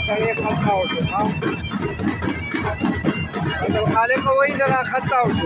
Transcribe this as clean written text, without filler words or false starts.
سړی خطا وشو ها عبدالخالق وایي نه را خطا وشو